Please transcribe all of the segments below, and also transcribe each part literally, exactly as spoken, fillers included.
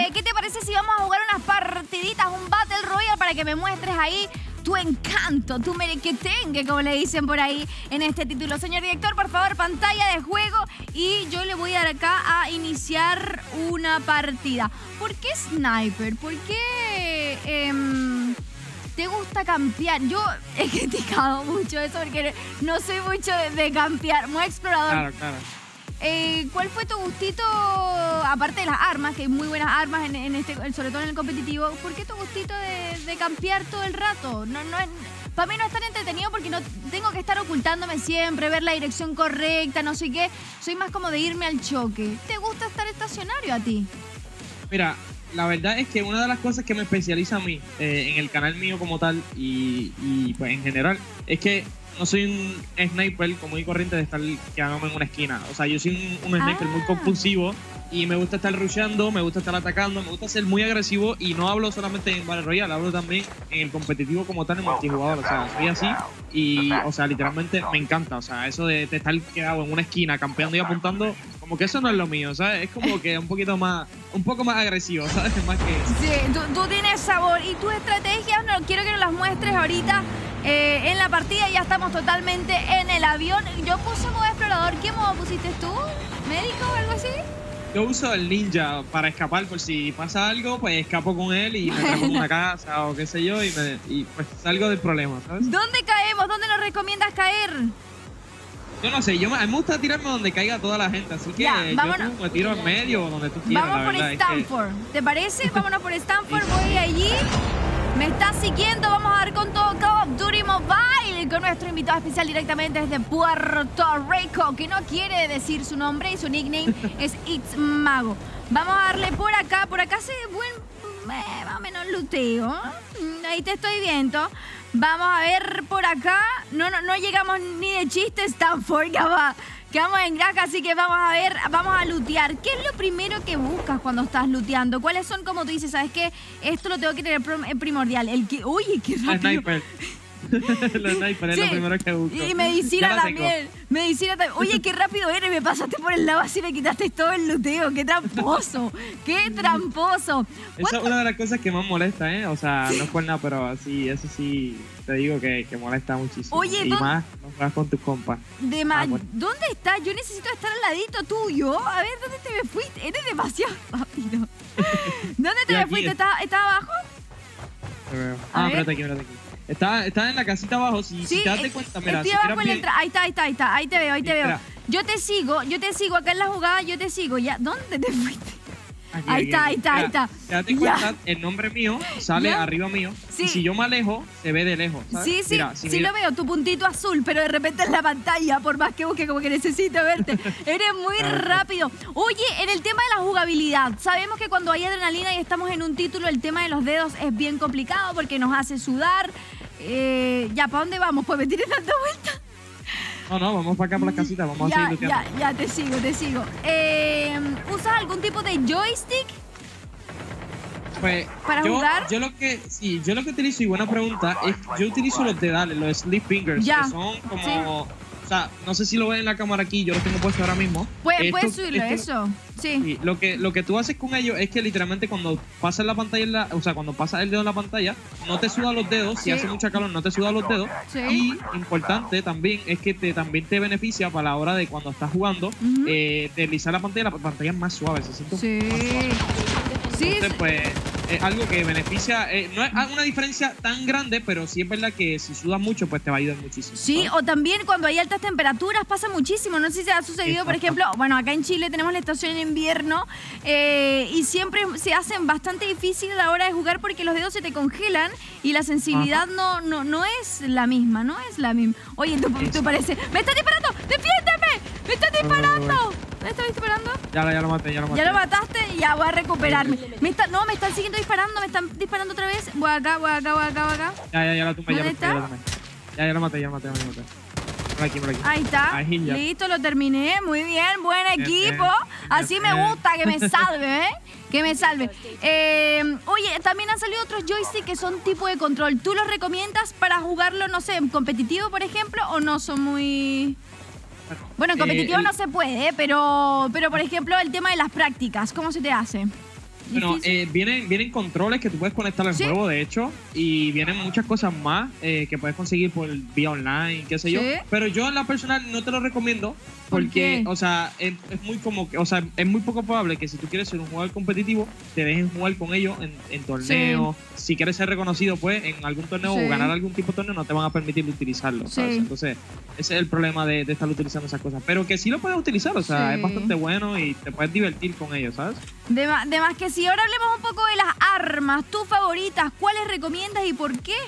Eh, ¿Qué te parece si vamos a jugar unas partiditas, un Battle Royale para que me muestres ahí tu encanto, tu merequetengue, como le dicen por ahí en este título? Señor director, por favor, pantalla de juego y yo le voy a dar acá a iniciar una partida. ¿Por qué sniper? ¿Por qué eh, te gusta campear? Yo he criticado mucho eso porque no soy mucho de, de campear, muy explorador. Claro, claro. Eh, ¿Cuál fue tu gustito, aparte de las armas, que hay muy buenas armas, en, en este, sobre todo en el competitivo? ¿Por qué tu gustito de, de campear todo el rato? No, no es, para mí no es tan entretenido porque no tengo que estar ocultándome siempre, ver la dirección correcta, no sé qué. Soy más como de irme al choque. ¿Te gusta estar estacionario a ti? Mira, la verdad es que una de las cosas que me especializa a mí eh, en el canal mío como tal y, y pues en general es que no soy un sniper común y corriente de estar quedándome en una esquina. O sea, yo soy un, un sniper ah. muy compulsivo y me gusta estar rusheando, me gusta estar atacando, me gusta ser muy agresivo y no hablo solamente en Battle Royale, hablo también en el competitivo como tal, en multijugador. O sea, soy así y, o sea, literalmente me encanta. O sea, eso de, de estar quedado en una esquina, campeando y apuntando, como que eso no es lo mío, ¿sabes? Es como que un poquito más, un poco más agresivo, ¿sabes? Más que eso. Sí, tú, tú tienes sabor y tus estrategias, no quiero que nos las muestres ahorita. Eh, en la partida ya estamos totalmente en el avión. Yo puse modo explorador. ¿Qué modo pusiste tú? ¿Médico o algo así? Yo uso el ninja para escapar, por si pasa algo, pues escapo con él y me trajo a una casa o qué sé yo y, me, y pues salgo del problema, ¿sabes? ¿Dónde caemos? ¿Dónde nos recomiendas caer? Yo no sé, yo, a mí me gusta tirarme donde caiga toda la gente, así que ya, yo me tiro en medio o donde tú quieras. Vamos por Stanford, que... ¿te parece? Vámonos por Stanford, voy allí. Me estás siguiendo, vamos a dar con todo Call of Duty Mobile con nuestro invitado especial directamente desde Puerto Rico, que no quiere decir su nombre y su nickname es It's Mago. Vamos a darle por acá, por acá se buen, eh, más o menos luteo. Ahí te estoy viendo. Vamos a ver por acá. No, no, no llegamos ni de chiste, Stanford, que va. Quedamos en granja, así que vamos a ver, vamos a lootear. ¿Qué es lo primero que buscas cuando estás looteando? ¿Cuáles son, como tú dices, sabes qué? Esto lo tengo que tener primordial. El que, oye, qué rápido. Sniper. Los sniper sí, es lo primero que busco. Y medicina también. Medicina también. Oye, qué rápido eres. Me pasaste por el lado así, me quitaste todo el looteo. Qué tramposo. Qué tramposo. Esa es una de las cosas que más molesta, ¿eh? O sea, no es por nada, pero sí, eso sí te digo que, que molesta muchísimo. Oye, y más, no juegas con tus compas. De ah, bueno. ¿Dónde estás? Yo necesito estar al ladito tuyo. A ver, ¿dónde te me fuiste? Eres demasiado rápido. ¿Dónde te me fuiste? ¿Estás ¿Está abajo? Ah, espérate aquí, espérate aquí. Está, está en la casita abajo, si, sí, si te das cuenta, mira. Estoy si abajo en la entrada. Ahí está, ahí está, ahí está. Ahí te veo, ahí te veo. Yo te sigo, yo te sigo. Acá en la jugada yo te sigo. Ya, ¿dónde te fuiste? Aquí, ahí, aquí, está, aquí. ahí está, mira, ahí está, te das cuenta, el nombre mío sale ¿ya? arriba mío. Sí. Y si yo me alejo, se ve de lejos, ¿sabes? Sí, sí, mira, si sí mira. lo veo, tu puntito azul, pero de repente en la pantalla, por más que busque, como que necesito verte. Eres muy rápido. Oye, en el tema de la jugabilidad, sabemos que cuando hay adrenalina y estamos en un título, el tema de los dedos es bien complicado porque nos hace sudar. Eh, ya, ¿para dónde vamos? Pues me tienes dando vueltas. No, no, vamos para acá por las casitas, vamos ya, a seguir ya, ya, te sigo, te sigo. Eh, ¿Usas algún tipo de joystick? Pues, ¿para yo, jugar? Yo lo que, sí, yo lo que utilizo, y buena pregunta, es yo utilizo los dedales, los slip fingers, ya. que son como... Sí. O sea, no sé si lo ven en la cámara aquí, yo lo tengo puesto ahora mismo. Puedes puede subirlo, eso. Sí. sí. Lo que, lo que tú haces con ellos es que literalmente cuando pasas la pantalla, en la, o sea, cuando pasas el dedo en la pantalla, no te suda los dedos. Sí. Si hace mucha calor, no te suda los dedos. Sí. Y importante también es que te, también te beneficia para la hora de cuando estás jugando, uh-huh. eh, deslizar la pantalla, la pantalla es más suave, se siente sí. más suave. Sí. Entonces, pues, es algo que beneficia, eh, no es una diferencia tan grande, pero sí es verdad que si sudas mucho, pues te va a ayudar muchísimo. Sí, ¿sabes? o también cuando hay altas temperaturas pasa muchísimo. No sé si se ha sucedido, por ejemplo, bueno, acá en Chile tenemos la estación en invierno eh, y siempre se hacen bastante difícil a la hora de jugar porque los dedos se te congelan y la sensibilidad no, no, no es la misma, no es la misma. Oye, tú, tú pareces... ¡Me estás disparando! ¡Defiéndeme! ¡Me estás disparando! ¿Me estás disparando? Ya, ya lo maté, ya lo maté. Ya lo mataste y ya voy a recuperarme. Me está, no, me están siguiendo disparando, me están disparando otra vez. Voy acá, voy acá, voy acá, voy acá. Ya, ya, ya la tumbé, ya ¿Dónde la tumbé, ya la tumbé. Ya, ya lo maté, ya lo maté, ya lo maté. Por aquí, por aquí. Ahí está. Ahí ya. Listo, lo terminé. Muy bien, buen equipo. Bien, Así bien. me gusta, que me salve, ¿eh? Que me salve. Eh, oye, también han salido otros joysticks que son tipo de control. ¿Tú los recomiendas para jugarlo, no sé, en competitivo, por ejemplo, o no son muy...? Bueno, en competitivo eh, el... no se puede, pero, pero por ejemplo, el tema de las prácticas, ¿cómo se te hace? Bueno, eh, vienen, vienen controles que tú puedes conectar al ¿Sí? juego, de hecho, y vienen muchas cosas más eh, que puedes conseguir por vía online, qué sé yo. ¿Sí? Pero yo en la personal no te lo recomiendo porque, ¿Por qué? o sea, es, es muy como que, o sea, es muy poco probable que si tú quieres ser un jugador competitivo, te dejen jugar con ellos en, en torneos. Sí. Si quieres ser reconocido, pues, en algún torneo Sí. o ganar algún tipo de torneo, no te van a permitir utilizarlo, ¿sabes? Sí. Entonces, ese es el problema de, de estar utilizando esas cosas. Pero que sí lo puedes utilizar, o sea, Sí. es bastante bueno y te puedes divertir con ellos, ¿sabes? De, ma- de más que sí. Ahora hablemos un poco de las armas, tus favoritas, ¿cuáles recomiendas y por qué?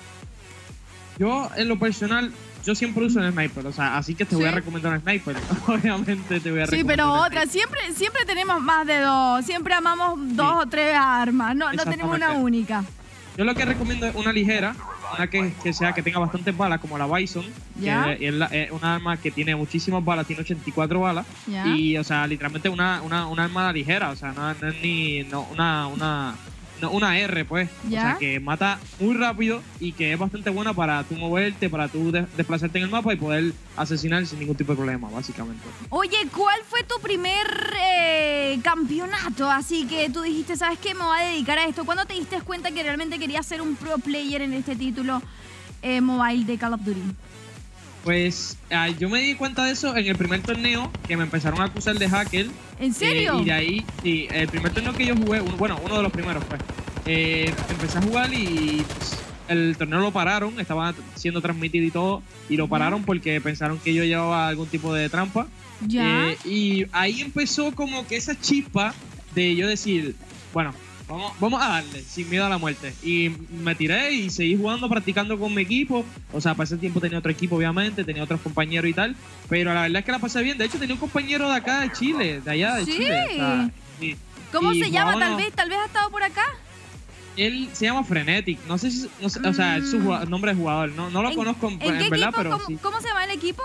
Yo, en lo personal, yo siempre uso el sniper, o sea, así que te voy ¿Sí? a recomendar un sniper. Obviamente te voy a Sí, recomendar pero un otra, sniper. siempre, siempre tenemos más de dos, siempre amamos dos o tres armas, no, no tenemos una Exactamente. única. Yo lo que recomiendo es una ligera, una que, que sea que tenga bastantes balas, como la Bison, ¿Ya? que es, la- es una arma que tiene muchísimas balas, tiene ochenta y cuatro balas, ¿Ya? y, o sea, literalmente una, una, una arma ligera, o sea, no, no es ni no, una, una, no, una R, pues, ¿Ya? o sea, que mata muy rápido y que es bastante buena para tú moverte, para tú de- desplazarte en el mapa y poder asesinar sin ningún tipo de problema, básicamente. Oye, ¿cuál fue tu primer eh, campeonato? Así que tú dijiste, ¿sabes qué? Me voy a dedicar a esto. ¿Cuándo te diste cuenta que realmente querías ser un pro player en este título eh, mobile de Call of Duty? Pues ah, yo me di cuenta de eso en el primer torneo, que me empezaron a acusar de hacker. ¿En serio? Eh, y de ahí, sí, el primer torneo que yo jugué, uno- bueno, uno de los primeros, pues, eh, empecé a jugar y pues, el torneo lo pararon, estaba siendo transmitido y todo, y lo pararon porque pensaron que yo llevaba algún tipo de trampa. ¿Ya? Eh, y ahí empezó como que esa chispa de yo decir, bueno, vamos, vamos a darle, sin miedo a la muerte. Y me tiré y seguí jugando, practicando con mi equipo. O sea, para ese tiempo tenía otro equipo, obviamente, tenía otros compañeros y tal. Pero la verdad es que la pasé bien. De hecho, tenía un compañero de acá, de Chile, de allá, de Sí. Chile. O sea, sí. ¿Cómo Y se llama? Tal jugábamos- vez, tal vez ha estado por acá. Él se llama Frenetic. No sé si, no sé, o sea, es su jugado- nombre de jugador. No, no lo ¿En- conozco en, ¿En qué en verdad, equipo? pero ¿Cómo, sí. cómo se llama el equipo?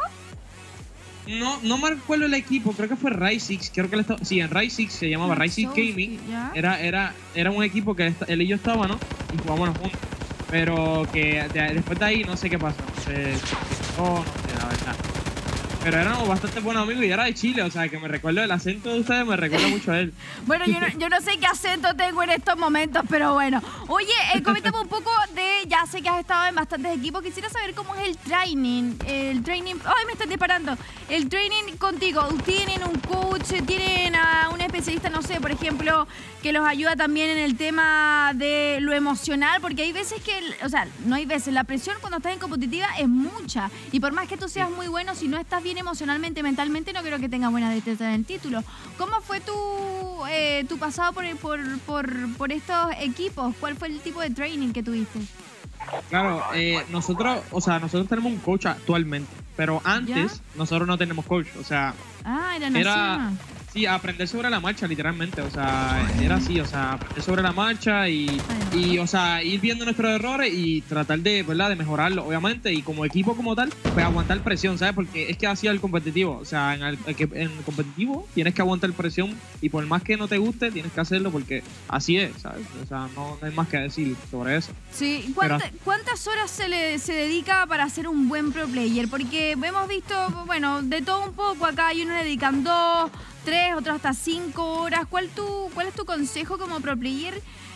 No, no me recuerdo el equipo, creo que fue Rise six, creo que él estaba, sí, en Rise six se llamaba Rise six Gaming. ¿Ya? Era, era, era un equipo que él y yo estábamos, ¿no? Y jugábamos juntos. Pero que de- después de ahí no sé qué pasó. Se, se quitó, no sé, la verdad. Pero éramos bastante buenos amigos y era de Chile, o sea, que me recuerdo el acento de ustedes, me recuerda mucho a él. Bueno, yo no, yo no sé qué acento tengo en estos momentos, pero bueno. Oye, eh, coméntame un poco de, ya sé que has estado en bastantes equipos, quisiera saber cómo es el training, el training, ay, me están disparando, el training contigo, ¿tienen un coach, tienen a un especialista, no sé, por ejemplo, que los ayuda también en el tema de lo emocional? Porque hay veces que, o sea, no hay veces, la presión cuando estás en competitiva es mucha, y por más que tú seas muy bueno, si no estás bien emocionalmente, mentalmente, no creo que tengas buena destreza en el título. ¿Cómo fue tu, eh, tu pasado por, por, por, por estos equipos? ¿Cuál fue el tipo de training que tuviste? Claro, eh, nosotros, o sea, nosotros tenemos un coach actualmente, pero antes ¿Ya? nosotros no tenemos coach, o sea, Ah, era era, Nacima. sí, aprender sobre la marcha, literalmente, o sea, era así, o sea, aprender sobre la marcha y, Ay, y o sea, ir viendo nuestros errores y tratar de, ¿verdad?, de mejorarlo, obviamente, y como equipo como tal, pues aguantar presión, ¿sabes? Porque es que así es el competitivo, o sea, en el, el que- en el competitivo tienes que aguantar presión y por más que no te guste, tienes que hacerlo porque así es, ¿sabes? O sea, no, no hay más que decir sobre eso. Sí, ¿cuánta- ¿cuántas horas se le se dedica para ser un buen pro player? Porque hemos visto, bueno, de todo un poco acá, hay unos que dedican dos, tres, otros hasta cinco horas. ¿Cuál, tu, cuál es tu consejo como pro player?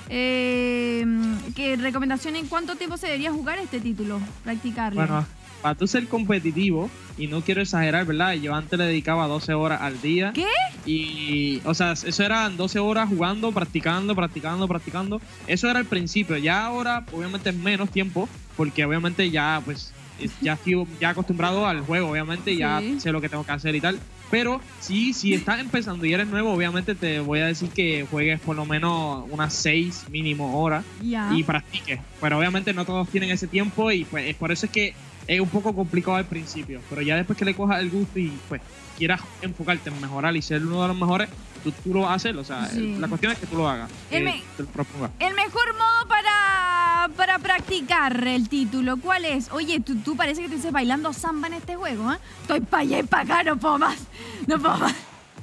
Eh, ¿Qué recomendación en cuánto tiempo se debería jugar este título? Practicarlo. Bueno, para tú ser competitivo, y no quiero exagerar, ¿verdad? Yo antes le dedicaba doce horas al día. ¿Qué? Y, o sea, eso eran doce horas jugando, practicando, practicando, practicando. Eso era al principio. Ya ahora, obviamente, es menos tiempo, porque obviamente ya, pues, es- ya estoy ya acostumbrado al juego, obviamente, y ya Sí. sé lo que tengo que hacer y tal. Pero sí, si estás empezando y eres nuevo, obviamente te voy a decir que juegues por lo menos unas seis mínimo horas Ya. y practiques. Pero obviamente no todos tienen ese tiempo y pues por eso es que es un poco complicado al principio. Pero ya después que le cojas el gusto y pues quieras enfocarte en mejorar y ser uno de los mejores, tú, tú lo vas a hacer. O sea, Sí. la cuestión es que tú lo hagas. El que me- te lo propongas. El mejor modo para, para practicar el título, ¿cuál es? Oye, tú, tú parece que estuvieses bailando samba en este juego, ¿eh? Estoy para allá y para acá, no puedo más. No puedo más.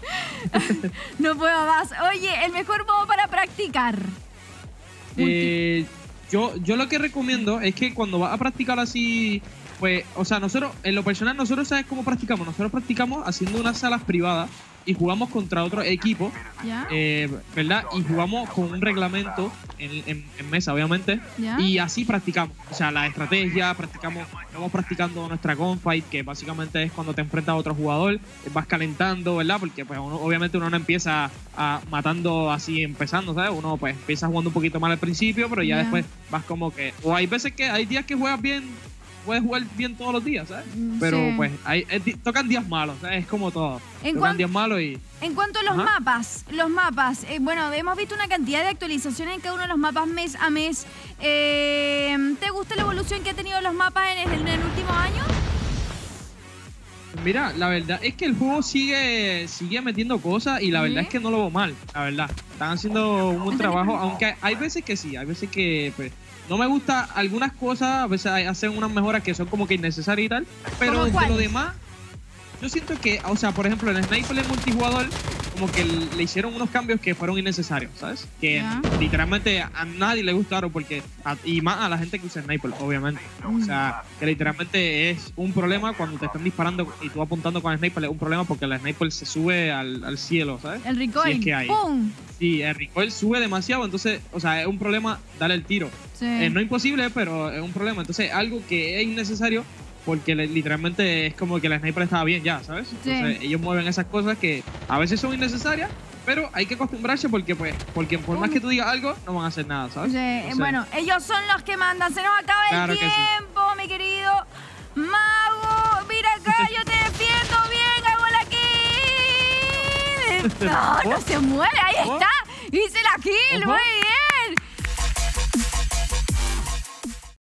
No puedo más. Oye, el mejor modo para practicar. Eh, yo, yo lo que recomiendo es que cuando vas a practicar así, pues, o sea, nosotros, en lo personal, nosotros sabes cómo practicamos. Nosotros practicamos haciendo unas salas privadas y jugamos contra otro equipo, ¿Ya? eh, ¿verdad? Y jugamos con un reglamento en, en, en mesa, obviamente, ¿Ya? y así practicamos. O sea, la estrategia, practicamos, vamos practicando nuestra gunfight, que básicamente es cuando te enfrentas a otro jugador, vas calentando, ¿verdad? Porque pues uno, obviamente uno no empieza a, matando así empezando, ¿sabes? Uno pues empieza jugando un poquito mal al principio, pero ya ¿Ya? después vas como que... O hay veces que hay días que juegas bien, puedes jugar bien todos los días, ¿sabes? Pero Sí. pues hay, es, tocan días malos, ¿sabes? Es como todo. En Tocan cuan- días malos y... En cuanto a los Ajá. mapas, los mapas, eh, bueno, hemos visto una cantidad de actualizaciones en cada uno de los mapas mes a mes. Eh, ¿Te gusta la evolución que ha tenido los mapas en el, en el último año? Mira, la verdad es que el juego sigue sigue metiendo cosas y la ¿Sí? verdad es que no lo veo mal, la verdad. Están haciendo un buen ¿En serio? trabajo, aunque hay veces que sí, hay veces que pues no me gusta algunas cosas, a veces hay- hacen unas mejoras que son como que innecesarias y tal, pero ¿Cómo de lo cuáles? demás, yo siento que, o sea, por ejemplo, en el Sniper en multijugador, como que le hicieron unos cambios que fueron innecesarios, ¿sabes? Que Ya. literalmente a nadie le gustaron porque, a- y más a la gente que usa Sniper, obviamente. O sea, que literalmente es un problema cuando te están disparando y tú apuntando con el Sniper, es un problema porque el Sniper se sube al, al cielo, ¿sabes? El recoil, Si es que hay. ¡pum! Sí, el recoil sube demasiado, entonces, o sea, es un problema darle el tiro. Sí. Eh, no imposible, pero es un problema. Entonces, algo que es innecesario porque le- literalmente es como que la sniper estaba bien ya, ¿sabes? Sí. Entonces, ellos mueven esas cosas que a veces son innecesarias, pero hay que acostumbrarse porque, pues, porque por más que tú digas algo, no van a hacer nada, ¿sabes? Sí, Entonces, bueno, ellos son los que mandan. Se nos acaba Claro el que sí. tiempo, mi querido mago. Mira acá, yo te defiendo bien, hago la kill. No, no se muere, ahí Ojo. está. Hice la kill, Ojo. muy